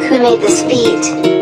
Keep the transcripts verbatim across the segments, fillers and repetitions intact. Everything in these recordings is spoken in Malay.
who made this beat.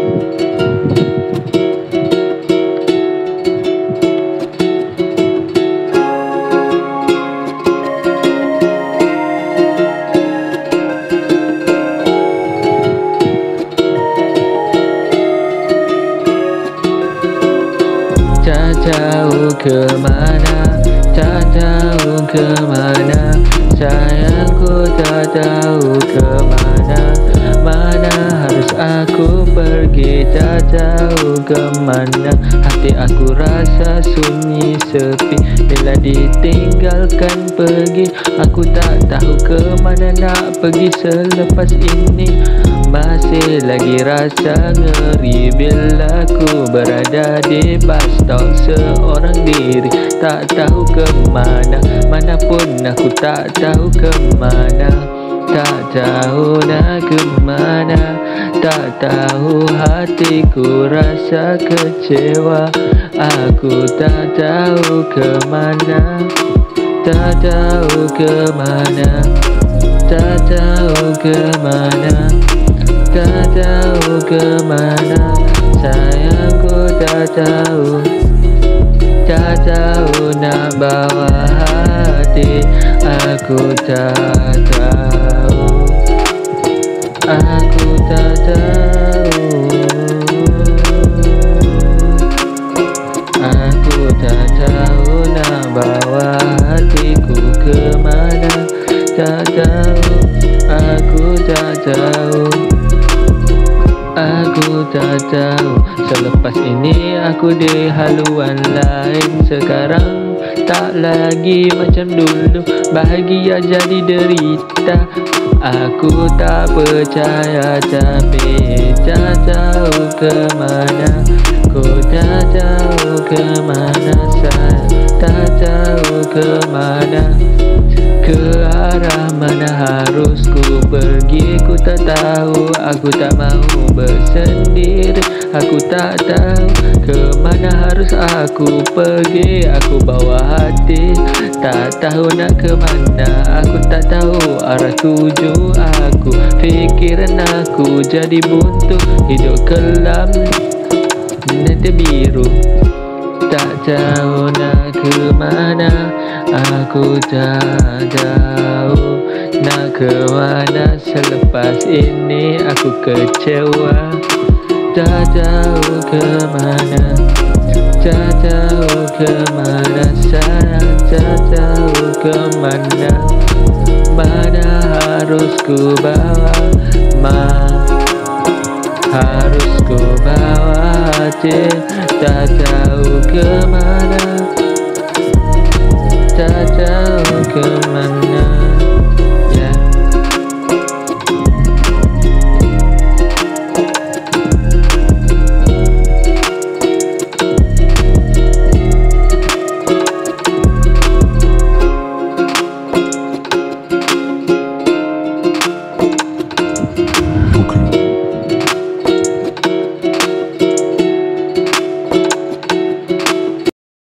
Tak tahu kemana, tak tahu kemana, sayangku tak tahu kemana. Mana harus aku pergi, tak tahu kemana. Hati aku rasa sunyi sepi bila ditinggalkan pergi. Aku tak tahu kemana nak pergi selepas ini. Masih lagi rasa ngeri bila ku berada di bus stop seorang diri. Tak tahu kemana, manapun aku tak tahu kemana. Tak tahu nak kemana, tak tahu hatiku rasa kecewa. Aku tak tahu kemana, tak tahu kemana, tak tahu kemana, tak tahu kemana. Sayangku tak tahu, tak tahu nak bawa hati. Aku tak tahu, aku tak tahu, aku tak tahu nak bawa hatiku kemana. Tak tahu, aku tak tahu, aku tak tahu. Selepas ini aku di haluan lain. Sekarang tak lagi macam dulu, bahagia jadi derita. Aku tak percaya tapi tak tahu kemana. Ku tak tahu kemana, saya tak tahu kemana. Ke arah mana harus ku pergi, ku tak tahu. Aku tak mau bersendiri, aku tak tahu kemana harus aku pergi. Aku bawa hati, tak tahu nak kemana. Aku tak tahu arah tuju aku. Fikiran aku jadi buntu, hidup kelam dan biru. Tak tahu nak kemana, aku tak tahu nak kemana. Selepas ini aku kecewa. Tak tahu kemana, tak tahu kemana, sayang tak tahu kemana. Mana harus ku bawa, ma harus ku bawa hati. Tak tahu kemana, tak tahu kemana.